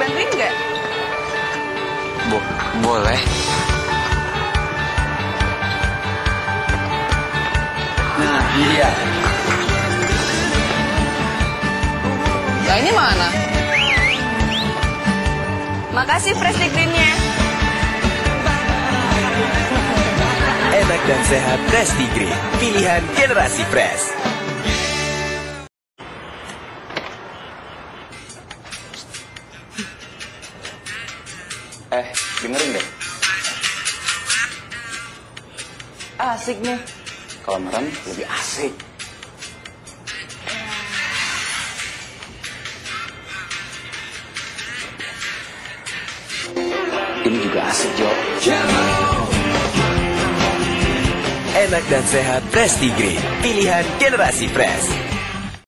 bantuin nggak? Boleh. Nah, iya. Lah ini mana? Makasih Fresh Green-nya. Enak dan sehat Freshly Green, pilihan generasi fresh. Dengerin deh. Asik nih. Kalau merem lebih asik. Ini juga asik, Jo. Enak dan sehat Freshly Green, pilihan generasi fresh.